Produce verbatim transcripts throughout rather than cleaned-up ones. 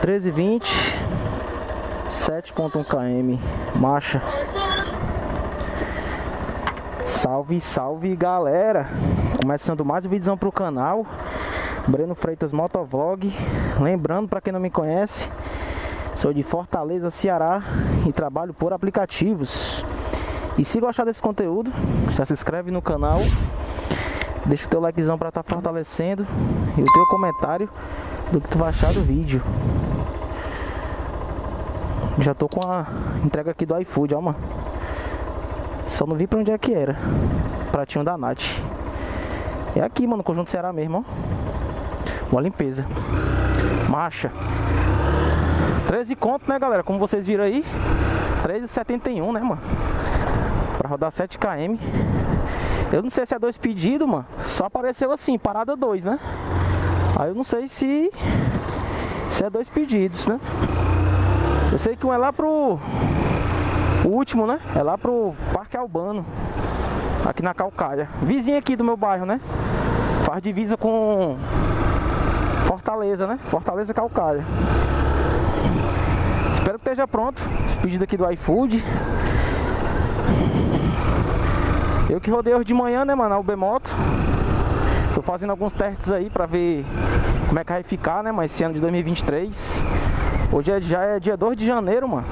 treze e vinte, sete ponto um quilômetros, marcha. Salve, salve galera! Começando mais um vídeo pro canal Breno Freitas Motovlog. Lembrando, para quem não me conhece, sou de Fortaleza, Ceará e trabalho por aplicativos. E se gostar desse conteúdo, já se inscreve no canal, deixa o teu likezão para estar fortalecendo e o teu comentário do que tu vai achar do vídeo. Já tô com a entrega aqui do iFood, ó, mano. Só não vi pra onde é que era. Pratinho da Nath. É aqui, mano, no Conjunto Ceará mesmo, ó. Boa limpeza. Marcha. treze conto, né, galera? Como vocês viram aí, treze e setenta e um, né, mano? Pra rodar sete quilômetros. Eu não sei se é dois pedidos, mano. Só apareceu assim, parada dois, né? Aí eu não sei se Se é dois pedidos, né? Eu sei que um é lá pro o último, né? É lá pro Parque Albano, aqui na Calcaia, vizinho aqui do meu bairro, né? Faz divisa com Fortaleza, né? Fortaleza Calcaia. Espero que esteja pronto esse pedido aqui do iFood. Eu que rodei hoje de manhã, né, mano, na Uber Moto. Tô fazendo alguns testes aí pra ver como é que vai ficar, né, mas esse ano de dois mil e vinte e três. Hoje é, já é dia dois de janeiro, mano.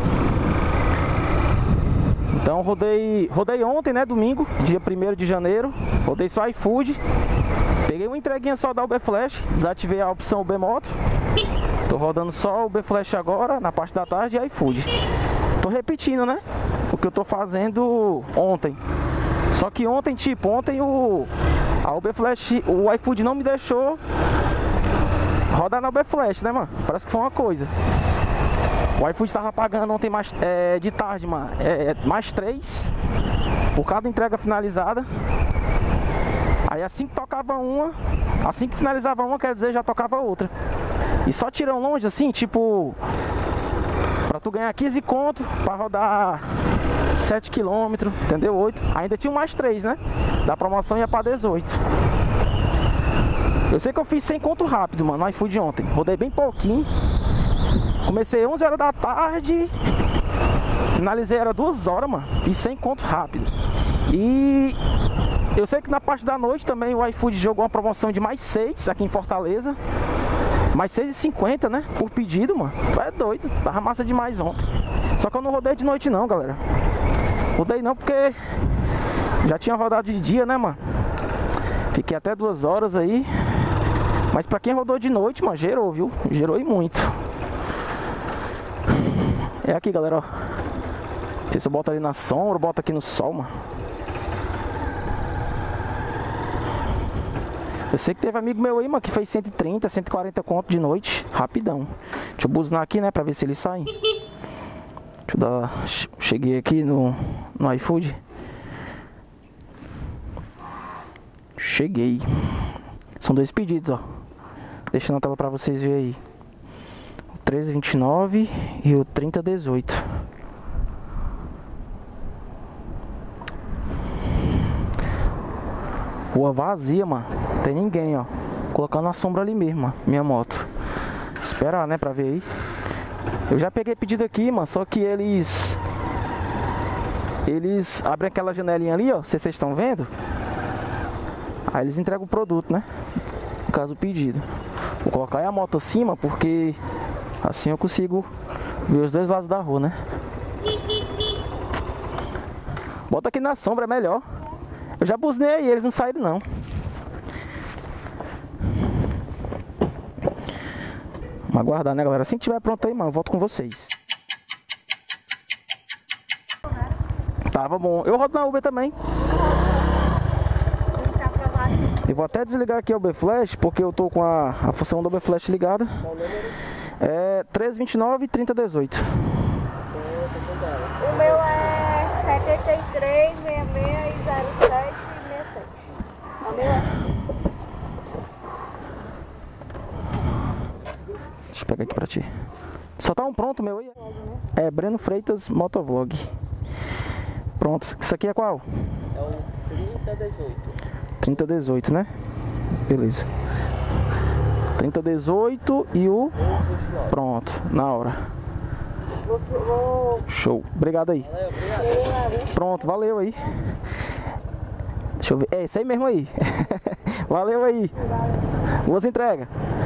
Então rodei, rodei ontem, né, domingo, dia primeiro de janeiro. Rodei só iFood. Peguei uma entreguinha só da Uber Flash, desativei a opção Uber Moto. Tô rodando só Uber Flash agora, na parte da tarde, e iFood. Tô repetindo, né, o que eu tô fazendo ontem. Só que ontem, tipo, ontem o a Uber Flash, o iFood não me deixou rodar na Uber Flash, né, mano? Parece que foi uma coisa. O iFood tava pagando ontem mais, é, de tarde, mano, é, mais três por cada entrega finalizada. Aí assim que tocava uma, assim que finalizava uma, quer dizer, já tocava outra. E só tirão longe, assim, tipo, pra tu ganhar quinze conto pra rodar sete quilômetros, entendeu? oito. Ainda tinha mais três, né? Da promoção ia pra dezoito. Eu sei que eu fiz cem conto rápido, mano, no iFood ontem. Rodei bem pouquinho. Comecei onze horas da tarde, finalizei era duas horas, mano. Fiz cem conto rápido. E eu sei que na parte da noite também o iFood jogou uma promoção de mais seis aqui em Fortaleza. Mais seis e cinquenta, né? Por pedido, mano. Tu é doido. Tava massa demais ontem. Só que eu não rodei de noite não, galera. Rodei não porque já tinha rodado de dia, né, mano? Fiquei até duas horas aí. Mas pra quem rodou de noite, mano, gerou, viu? Gerou e muito. É aqui, galera, ó. Não sei se eu boto ali na sombra ou boto aqui no sol, mano. Eu sei que teve amigo meu aí, mano, que fez cento e trinta, cento e quarenta conto de noite. Rapidão. Deixa eu buzinar aqui, né, pra ver se eles saem. Deixa eu dar... Cheguei aqui no, no iFood. Cheguei. São dois pedidos, ó. Deixa na tela pra vocês verem aí. O treze vinte e nove e o trinta dezoito. Rua vazia, mano. Tem ninguém, ó. Colocando a sombra ali mesmo, ó. Minha moto. Esperar, né, pra ver aí. Eu já peguei pedido aqui, mano. Só que eles... Eles abrem aquela janelinha ali, ó. Se vocês estão vendo. Aí eles entregam o produto, né? No caso, o pedido. Vou colocar aí a moto acima, porque assim eu consigo ver os dois lados da rua, né? Bota aqui na sombra, é melhor. Eu já buzinei aí, eles não saíram não. Vamos aguardar, né, galera? Assim que tiver pronto aí, mano, eu volto com vocês. Tava bom. Eu rodo na Uber também. Eu vou até desligar aqui o Uber Flash, porque eu tô com a, a função do Uber Flash ligada. É treze vinte e nove e trinta dezoito. O meu é setenta e três, sessenta e seis e zero sete sessenta e sete. O meu é... Deixa eu pegar aqui pra ti. Só tá um pronto meu aí? É Breno Freitas Motovlog. Pronto. Isso aqui é qual? É o trinta dezoito. trinta dezoito, né? Beleza. trinta dezoito e o... Pronto, na hora. Show. Obrigado aí. Pronto, valeu aí. Deixa eu ver. É isso aí mesmo aí. Valeu aí. Boas entregas.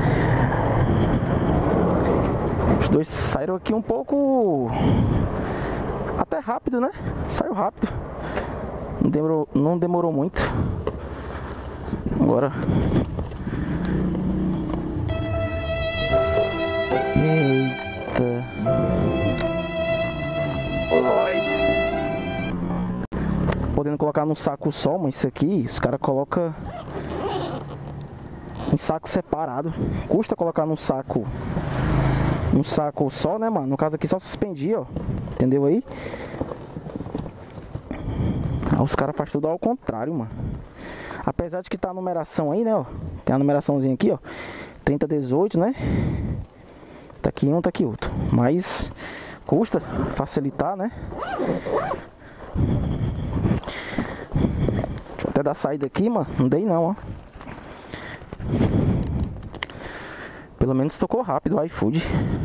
Os dois saíram aqui um pouco... Até rápido, né? Saiu rápido. Não demorou, não demorou muito. Agora... Eita. Podendo colocar num saco só, mas isso aqui os caras colocam em saco separado. Custa colocar num saco num saco só, né, mano? No caso aqui só suspendia, ó. Entendeu aí? Aí os caras fazem tudo ao contrário, mano. Apesar de que tá a numeração aí, né, ó. Tem a numeraçãozinha aqui, ó. trinta dezoito, né? Tá aqui um, tá aqui outro. Mas custa facilitar, né? Deixa eu até dar saída aqui, mano. Não dei não, ó. Pelo menos tocou rápido o iFood.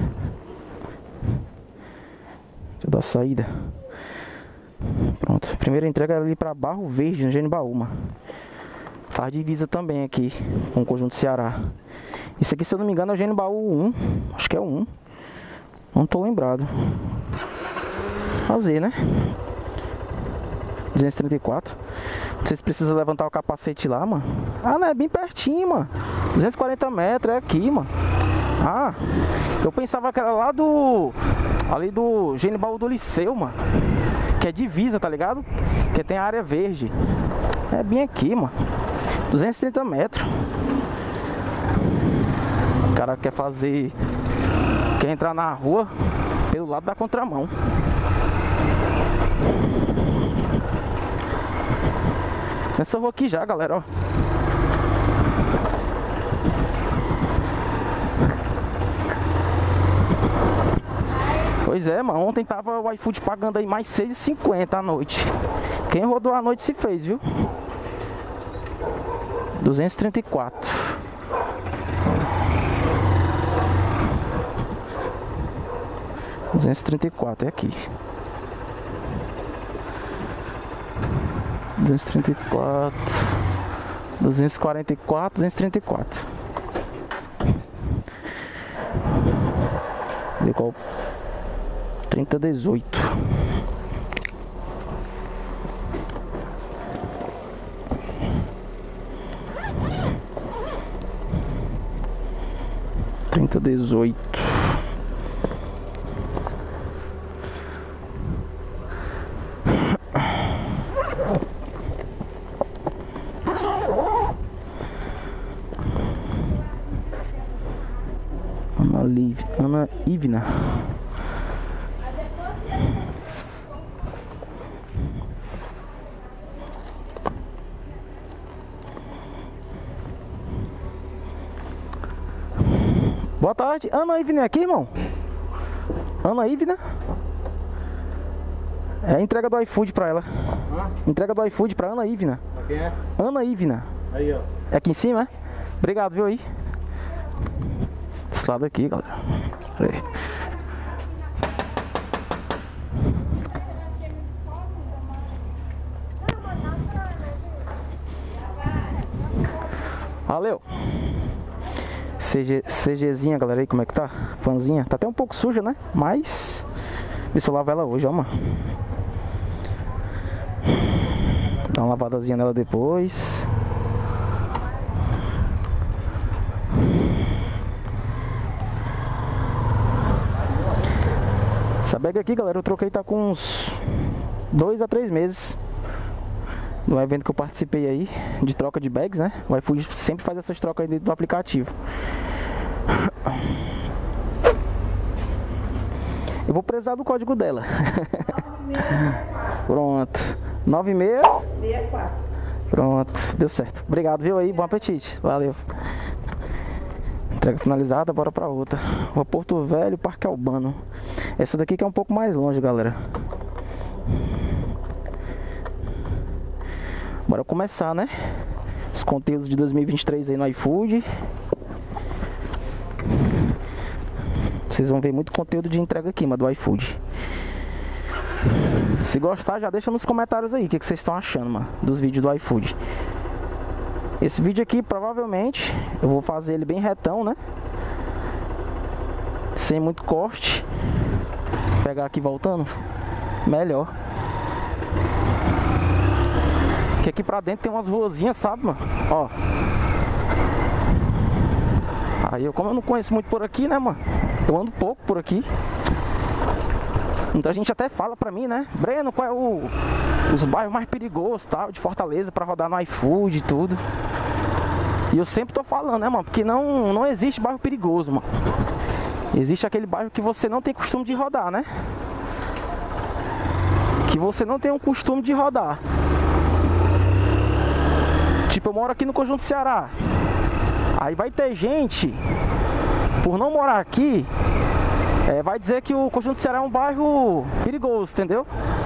Deixa eu dar saída. Pronto. Primeira entrega ali pra Barro Verde, no Genibaú, mano. Faz divisa também aqui com o Conjunto Ceará. Esse aqui, se eu não me engano, é o Genibaú um. Acho que é o um. Não tô lembrado. Fazer, né? duzentos e trinta e quatro. Vocês precisam levantar o capacete lá, mano. Ah, não, é bem pertinho, mano. duzentos e quarenta metros, é aqui, mano. Ah, eu pensava que era lá do... Ali do Genibaú do Liceu, mano. Que é divisa, tá ligado? Que tem a área verde. É bem aqui, mano. duzentos e trinta metros. O cara quer fazer... Quer entrar na rua pelo lado da contramão. Nessa rua aqui já, galera, ó. Pois é, mano. Ontem tava o iFood pagando aí mais seis e cinquenta à noite. Quem rodou à noite se fez, viu? duzentos e trinta e quatro. duzentos e trinta e quatro, é aqui. duzentos e trinta e quatro, duzentos e quarenta e quatro, duzentos e trinta e quatro. Vê qual? trinta dezoito. trinta dezoito. Ana Liv, Ana Ivna. Boa tarde, Ana Ivna aqui, irmão? Ana Ivna? É a entrega do iFood pra ela. Hã? Entrega do iFood pra Ana Ivna. Pra quem é? Ana Ivna. Aí, ó. É aqui em cima, é? Obrigado, viu aí? Esse lado aqui, galera. Pera aí. Valeu. CG, CGzinha, galera, aí como é que tá? Fãzinha. Tá até um pouco suja, né? Mas... Vê se eu lavo ela hoje, ó, mano. Dá uma lavadazinha nela depois. Essa bag aqui, galera, eu troquei tá com uns dois a três meses. No evento que eu participei aí, de troca de bags, né? O iFood sempre faz essas trocas aí dentro do aplicativo. Eu vou precisar do código dela. Pronto. nove seis seis quatro. Pronto, deu certo. Obrigado, viu aí? Bom apetite. Valeu. Entrega finalizada, bora pra outra. Rua Porto Velho, Parque Albano. Essa daqui que é um pouco mais longe, galera. Bora começar, né? Os conteúdos de dois mil e vinte e três aí no iFood. Vocês vão ver muito conteúdo de entrega aqui, mano, do iFood. Se gostar, já deixa nos comentários aí o que, que vocês estão achando, mano, dos vídeos do iFood. Esse vídeo aqui, provavelmente, eu vou fazer ele bem retão, né? Sem muito corte. Vou pegar aqui voltando. Melhor. Porque aqui pra dentro tem umas ruazinhas, sabe, mano? Ó. Aí eu, como eu não conheço muito por aqui, né, mano? Eu ando pouco por aqui. Muita gente até fala pra mim, né? Breno, qual é o... os bairros mais perigosos, tal, de Fortaleza pra rodar no iFood e tudo. E eu sempre tô falando, né, mano? Porque não, não existe bairro perigoso, mano. Existe aquele bairro que você não tem costume de rodar, né? Que você não tem um costume de rodar. Tipo, eu moro aqui no Conjunto Ceará. Aí vai ter gente, por não morar aqui, é, vai dizer que o Conjunto Ceará é um bairro perigoso, entendeu?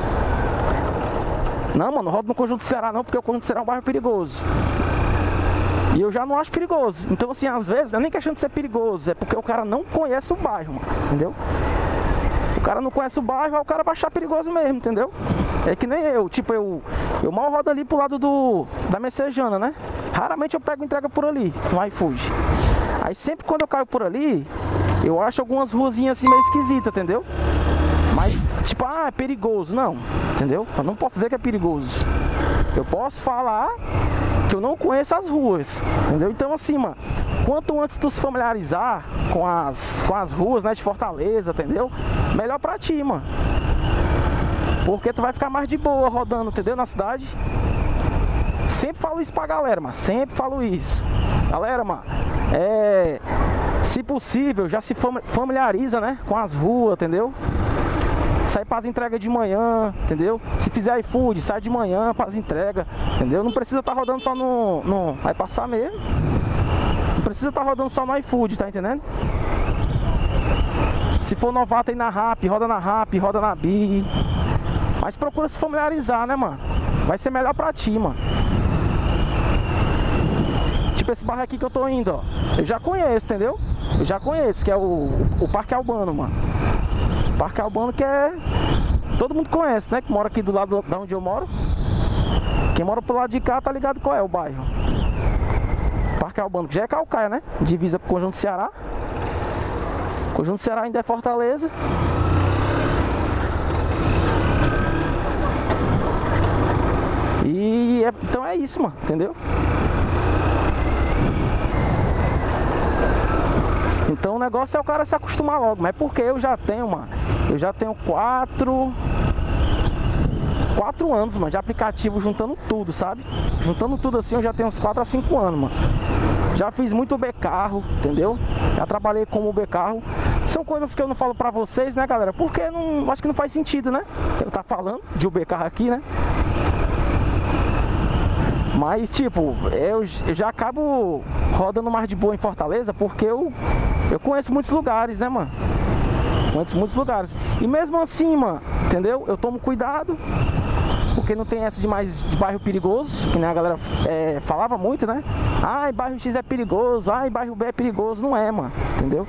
Não, mano, não rodo no Conjunto Ceará não, porque o Conjunto Ceará é um bairro perigoso. E eu já não acho perigoso. Então, assim, às vezes, não é nem questão de ser perigoso, é porque o cara não conhece o bairro, mano, entendeu? O cara não conhece o bairro, aí o cara vai achar perigoso mesmo, entendeu? É que nem eu, tipo, eu, eu mal rodo ali pro lado do, da Messejana, né? Raramente eu pego entrega por ali, no iFood. Aí sempre quando eu caio por ali, eu acho algumas ruazinhas assim meio esquisitas, entendeu? Mas, tipo, ah, é perigoso, não, entendeu? Eu não posso dizer que é perigoso. Eu posso falar que eu não conheço as ruas, entendeu? Então, assim, mano, quanto antes tu se familiarizar com as, com as ruas, né, de Fortaleza, entendeu? Melhor pra ti, mano. Porque tu vai ficar mais de boa rodando, entendeu? Na cidade. Sempre falo isso pra galera, mano. Sempre falo isso. Galera, mano, é... se possível, já se familiariza, né, com as ruas, entendeu? Sai para as entregas de manhã, entendeu? Se fizer iFood, sai de manhã para as entregas, entendeu? Não precisa estar tá rodando só no, no... Vai passar mesmo. Não precisa estar tá rodando só no iFood, tá entendendo? Se for novato aí na Rappi, roda na Rappi, roda na Bi. Mas procura se familiarizar, né, mano? Vai ser melhor pra ti, mano. Tipo esse bairro aqui que eu tô indo, ó. Eu já conheço, entendeu? Eu já conheço, que é o, o Parque Albano, mano. Parque Albano que é... todo mundo conhece, né? Que mora aqui do lado da onde eu moro. Quem mora pro lado de cá tá ligado qual é o bairro. Parque Albano, que já é Calcaia, né? Divisa com o Conjunto Ceará. Conjunto Ceará ainda é Fortaleza. E é, então é isso, mano, entendeu? Então o negócio é o cara se acostumar logo. Mas porque eu já tenho, mano, eu já tenho quatro Quatro anos, mano, de aplicativo, juntando tudo, sabe? Juntando tudo assim, eu já tenho uns quatro a cinco anos, mano. Já fiz muito Uber Carro, entendeu? Já trabalhei como Uber Carro. São coisas que eu não falo pra vocês, né, galera? Porque não, acho que não faz sentido, né? Eu tá falando de Uber Carro aqui, né? Mas, tipo, eu, eu já acabo rodando mais de boa em Fortaleza porque eu, eu conheço muitos lugares, né, mano? Conheço muitos lugares. E mesmo assim, mano, entendeu? Eu tomo cuidado, porque não tem essa de mais de bairro perigoso, que nem a galera é, falava muito, né? Ai, bairro X é perigoso, ai, bairro B é perigoso. Não é, mano, entendeu?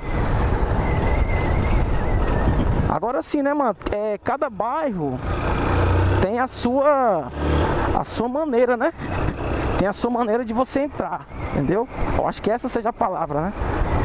Agora sim, né, mano? É, cada bairro tem a sua a sua maneira, né? Tem a sua maneira de você entrar, entendeu? Eu acho que essa seja a palavra, né?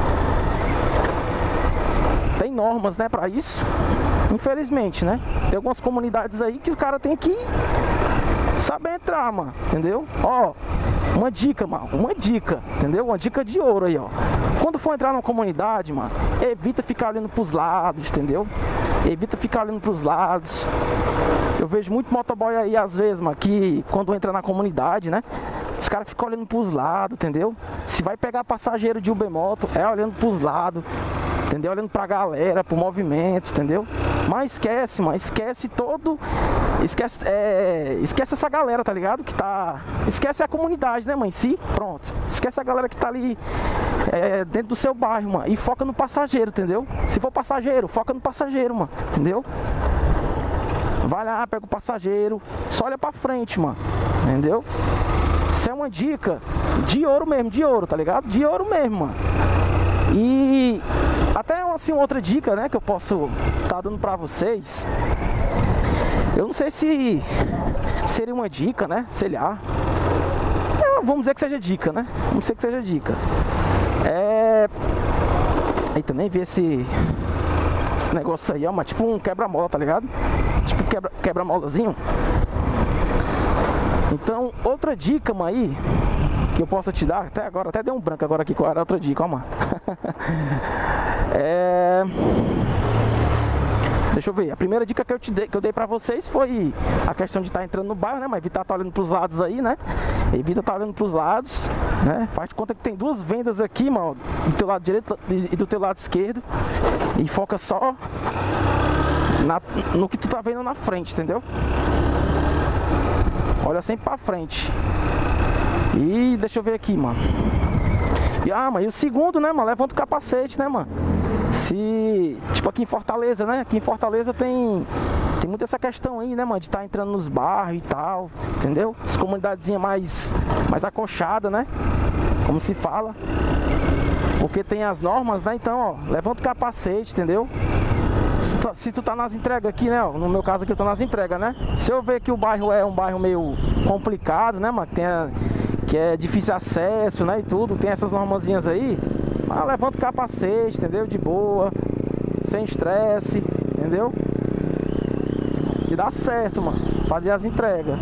Tem normas, né, pra isso. Infelizmente, né? Tem algumas comunidades aí que o cara tem que saber entrar, mano, entendeu? Ó, uma dica, mano, uma dica, entendeu? Uma dica de ouro aí, ó. Quando for entrar numa comunidade, mano, evita ficar olhando pros lados, entendeu? Evita ficar olhando pros lados. Eu vejo muito motoboy aí, às vezes, mano, que quando entra na comunidade, né, os caras ficam olhando pros lados, entendeu? Se vai pegar passageiro de Uber Moto, é olhando pros lados, entendeu? Olhando pra galera, pro movimento, entendeu? Mas esquece, mano, esquece todo... Esquece, é... esquece essa galera, tá ligado? Que tá... Esquece a comunidade, né, mano, em si, pronto. Esquece a galera que tá ali é, dentro do seu bairro, mano, e foca no passageiro, entendeu? Se for passageiro, foca no passageiro, mano, entendeu? Vai lá, pega o passageiro, só olha pra frente, mano, entendeu? Isso é uma dica de ouro mesmo, de ouro, tá ligado? De ouro mesmo, mano. E até assim outra dica, né, que eu posso estar tá dando pra vocês. Eu não sei se seria uma dica, né, sei lá. É, vamos dizer que seja dica, né? Vamos dizer que seja dica. É... Eita, nem vi esse... Esse negócio aí, ó, mas tipo um quebra-mola, tá ligado? Tipo quebra, quebra-molazinho. Então, outra dica, mano, aí que eu posso te dar, até agora, até deu um branco agora aqui, qual era a outra dica, ó, mano. É... Deixa eu ver, a primeira dica que eu, te dei, que eu dei pra vocês foi a questão de estar tá entrando no bairro, né? Mas evitar estar tá olhando pros lados aí, né? Evita estar tá olhando pros lados, né? Faz de conta que tem duas vendas aqui, mano, do teu lado direito e do teu lado esquerdo. E foca só na, no que tu tá vendo na frente, entendeu? Olha sempre pra frente. E deixa eu ver aqui, mano. E, ah, mano, e o segundo, né, mano? Levanta o capacete, né, mano? Se, tipo aqui em Fortaleza, né? Aqui em Fortaleza tem tem muito essa questão aí, né, mano? De estar tá entrando nos bairros e tal, entendeu? As comunidadezinhas mais, mais acolchadas, né? Como se fala. Porque tem as normas, né? Então, ó, levanta o capacete, entendeu? Se tu, se tu tá nas entregas aqui, né? Ó, no meu caso aqui eu tô nas entregas, né? Se eu ver que o bairro é um bairro meio complicado, né, mano? Que, tem a, que é difícil acesso, né? E tudo, tem essas normazinhas aí. Ah, levanta o capacete, entendeu? De boa, sem estresse, entendeu? Que dá certo, mano. Fazer as entregas.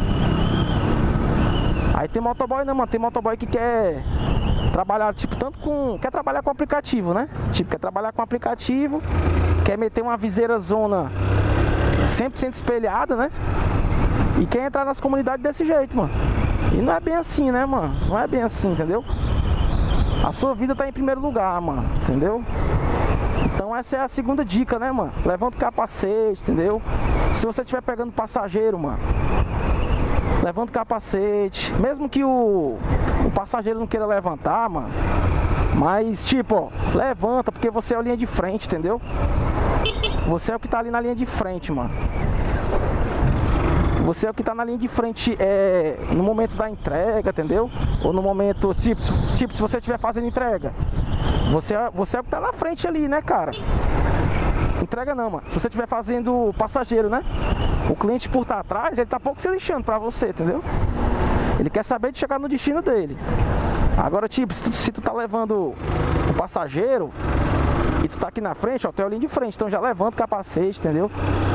Aí tem motoboy, né, mano? Tem motoboy que quer trabalhar, tipo, tanto com... Quer trabalhar com aplicativo, né? Tipo, quer trabalhar com aplicativo, quer meter uma viseira zona cem por cento espelhada, né? E quer entrar nas comunidades desse jeito, mano. E não é bem assim, né, mano? Não é bem assim, entendeu? A sua vida tá em primeiro lugar, mano, entendeu? Então essa é a segunda dica, né, mano? Levanta o capacete, entendeu? Se você estiver pegando passageiro, mano, levanta o capacete. Mesmo que o, o passageiro não queira levantar, mano, mas tipo, ó, levanta, porque você é a linha de frente, entendeu? Você é o que tá ali na linha de frente, mano. Você é o que tá na linha de frente é, no momento da entrega, entendeu? Ou no momento, tipo, tipo se você estiver fazendo entrega, você é, você é o que tá na frente ali, né, cara? Entrega não, mano. Se você estiver fazendo passageiro, né? O cliente por estar atrás, ele tá pouco se lixando pra você, entendeu? Ele quer saber de chegar no destino dele. Agora, tipo, se tu, se tu tá levando o passageiro e tu tá aqui na frente, ó, tu é a linha de frente, então já levanta o capacete, entendeu?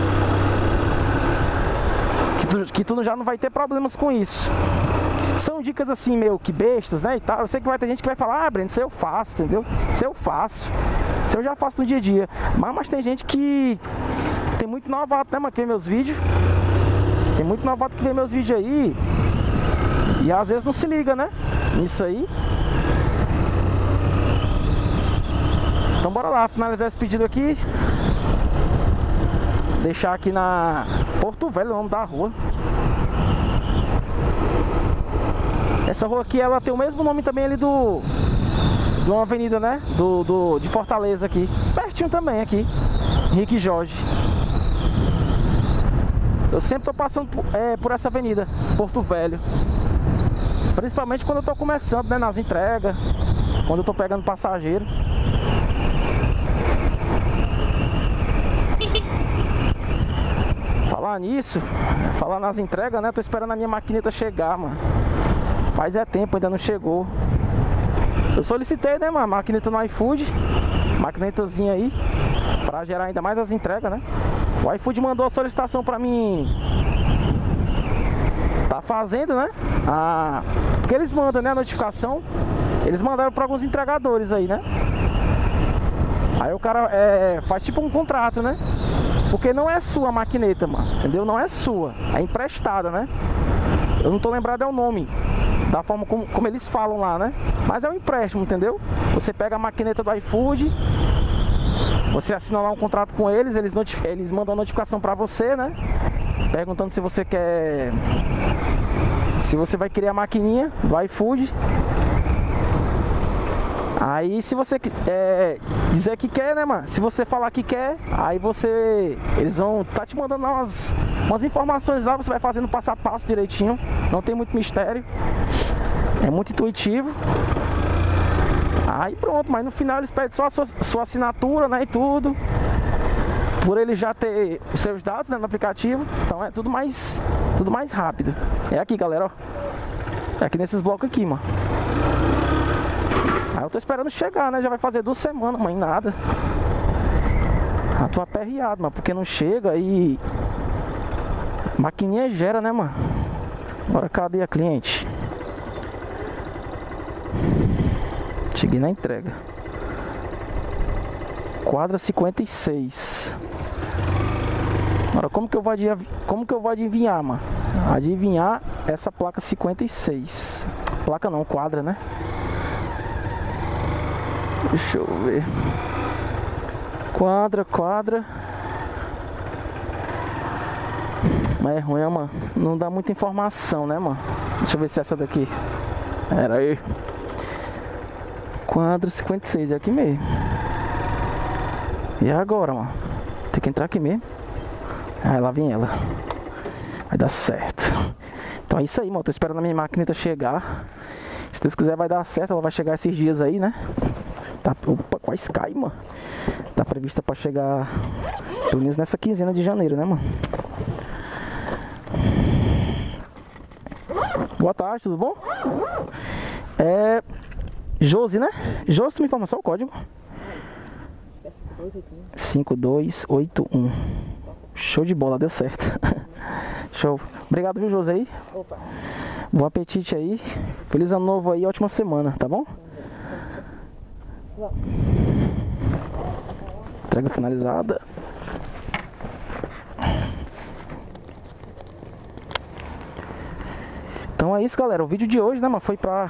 Que tu já não vai ter problemas com isso. São dicas assim meio que bestas, né, e tal. Eu sei que vai ter gente que vai falar: ah, Breno, isso eu faço, entendeu? Isso eu faço. Isso eu já faço no dia a dia. Mas, mas tem gente que... Tem muito novato, né, mano, que vê meus vídeos. Tem muito novato que vê meus vídeos aí e às vezes não se liga, né, nisso aí. Então bora lá, finalizar esse pedido aqui. Deixar aqui na Porto Velho, o nome da rua. Essa rua aqui, ela tem o mesmo nome também ali do... De uma avenida, né? Do, do, de Fortaleza aqui. Pertinho também aqui. Henrique Jorge. Eu sempre tô passando por, é, por essa avenida, Porto Velho. Principalmente quando eu tô começando, né? Nas entregas. Quando eu tô pegando passageiro. Falar nisso, falar nas entregas, né? Tô esperando a minha maquineta chegar, mano. Faz é tempo, ainda não chegou. Eu solicitei, né, mano, maquineta no iFood. Maquinetazinha aí, pra gerar ainda mais as entregas, né? O iFood mandou a solicitação pra mim. Tá fazendo, né? Ah, porque eles mandam, né, a notificação. Eles mandaram pra alguns entregadores aí, né? Aí o cara é, faz tipo um contrato, né? Porque não é sua a maquineta, mano, entendeu? Não é sua, é emprestada, né? Eu não tô lembrado é o nome, da forma como, como eles falam lá, né? Mas é um empréstimo, entendeu? Você pega a maquineta do iFood, você assina lá um contrato com eles, eles, eles mandam a notificação pra você, né? Perguntando se você quer... Se você vai querer a maquininha do iFood. Aí se você é, dizer que quer, né, mano? Se você falar que quer, aí você... Eles vão tá te mandando lá umas, umas informações lá. Você vai fazendo passo a passo direitinho. Não tem muito mistério. É muito intuitivo. Aí pronto, mas no final eles pedem só a sua, sua assinatura, né, e tudo. Por ele já ter os seus dados, né, no aplicativo. Então é tudo mais, tudo mais rápido. É aqui, galera, ó. É aqui nesses blocos aqui, mano. Aí eu tô esperando chegar, né? Já vai fazer duas semanas, mano, nada. Ah, tô aperreado, mano, porque não chega e... Maquininha gera, né, mano? Agora cadê a cliente? Cheguei na entrega. Quadra cinquenta e seis. Agora como que eu vou adivinhar, como que eu vou adivinhar, mano? Adivinhar essa placa cinquenta e seis. Placa não, quadra, né? Deixa eu ver. Quadra, quadra. Mas é ruim, mano. Não dá muita informação, né, mano? Deixa eu ver se é essa daqui. Era aí. Quadra cinquenta e seis, é aqui mesmo. E agora, mano? Tem que entrar aqui mesmo. Aí lá vem ela. Vai dar certo. Então é isso aí, mano. Tô esperando a minha maquineta chegar. Se Deus quiser vai dar certo. Ela vai chegar esses dias aí, né? Tá, opa, quase cai, mano. Tá prevista pra chegar pelo menos nessa quinzena de janeiro, né, mano? Boa tarde, tudo bom? É... Josi, né? Josi, tu me informa só o código? cinco dois oito um. Show de bola, deu certo. Show. Obrigado, viu, Josi aí? Opa. Bom apetite aí. Feliz ano novo aí, ótima semana, tá bom? Entrega finalizada. Então é isso, galera. O vídeo de hoje, né, mano, foi pra...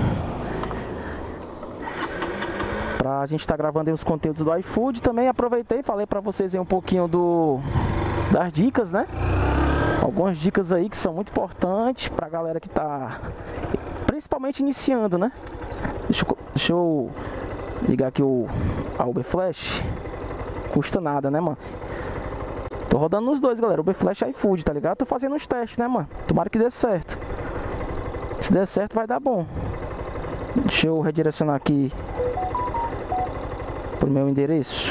Pra gente tá gravando aí os conteúdos do iFood. Também aproveitei e falei pra vocês aí um pouquinho do... das dicas, né? Algumas dicas aí que são muito importantes pra galera que tá... principalmente iniciando, né? Deixa eu, deixa eu ligar aqui o a Uber Flash. Custa nada, né, mano? Tô rodando nos dois, galera. Uber Flash e iFood, tá ligado? Tô fazendo uns testes, né, mano? Tomara que dê certo. Se der certo, vai dar bom. Deixa eu redirecionar aqui pro meu endereço.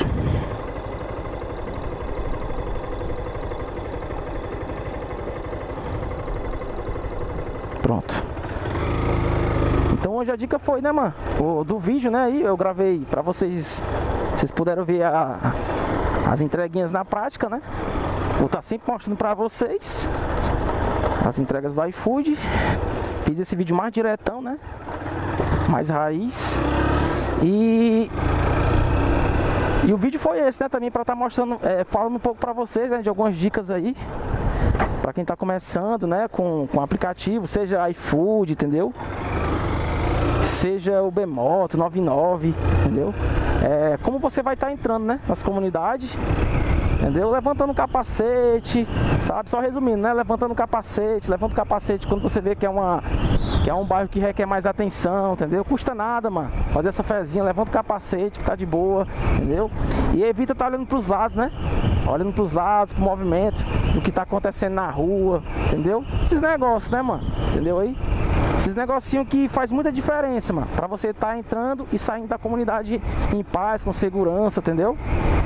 Pronto. Então hoje a dica foi, né, mano? O do vídeo, né? Aí eu gravei pra vocês. Vocês puderam ver a, as entreguinhas na prática, né? Vou estar sempre mostrando pra vocês as entregas do iFood. Fiz esse vídeo mais diretão, né? Mais raiz. E... E o vídeo foi esse, né? Também pra estar mostrando, é, falando um pouco pra vocês, né? De algumas dicas aí. Pra quem tá começando, né? Com, com aplicativo, seja iFood, entendeu? Seja o Bemoto, noventa e nove, entendeu? É, como você vai estar entrando, né? Nas comunidades. Entendeu? Levantando o capacete, sabe? Só resumindo, né? Levantando o capacete, levanta o capacete quando você vê que é uma que é um bairro que requer mais atenção, entendeu? Custa nada, mano. Fazer essa fezinha, levanta o capacete que tá de boa, entendeu? E evita estar olhando pros lados, né? Olhando pros lados, pro movimento, do que tá acontecendo na rua, entendeu? Esses negócios, né, mano? Entendeu aí? Esses negocinhos que faz muita diferença, mano. Pra você estar entrando e saindo da comunidade em paz, com segurança, entendeu?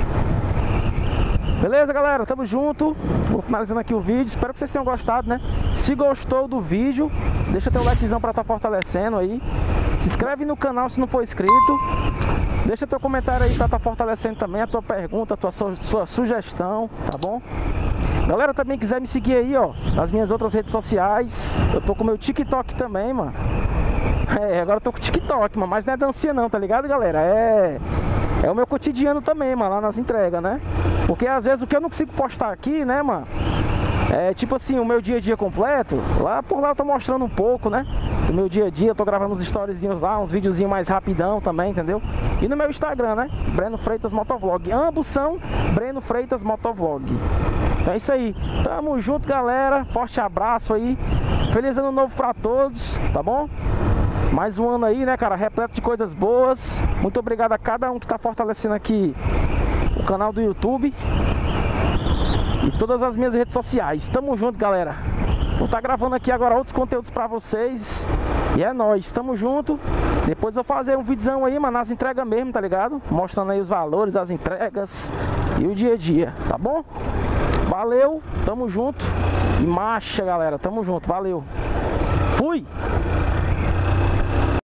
Beleza, galera? Tamo junto. Vou finalizando aqui o vídeo. Espero que vocês tenham gostado, né? Se gostou do vídeo, deixa teu likezão pra estar fortalecendo aí. Se inscreve no canal se não for inscrito. Deixa teu comentário aí pra estar fortalecendo também a tua pergunta, a tua su sua sugestão, tá bom? Galera, também quiser me seguir aí, ó, nas minhas outras redes sociais. Eu tô com meu TikTok também, mano. É, agora eu tô com TikTok, mano. Mas não é dancinha não, tá ligado, galera? É... É o meu cotidiano também, mano, lá nas entregas, né? Porque às vezes o que eu não consigo postar aqui, né, mano? É tipo assim, o meu dia a dia completo. Lá por lá eu tô mostrando um pouco, né? Do meu dia a dia, eu tô gravando uns storyzinhos lá, uns videozinhos mais rapidão também, entendeu? E no meu Instagram, né? Breno Freitas Motovlog. Ambos são Breno Freitas Motovlog. Então é isso aí. Tamo junto, galera. Forte abraço aí. Feliz ano novo pra todos, tá bom? Mais um ano aí, né, cara, repleto de coisas boas. Muito obrigado a cada um que tá fortalecendo aqui o canal do YouTube e todas as minhas redes sociais. Tamo junto, galera. Vou estar gravando aqui agora outros conteúdos pra vocês. E é nóis, tamo junto. Depois eu vou fazer um vídeozão aí, mano, nas entregas mesmo, tá ligado? Mostrando aí os valores, as entregas e o dia a dia, tá bom? Valeu, tamo junto. E marcha, galera, tamo junto, valeu. Fui!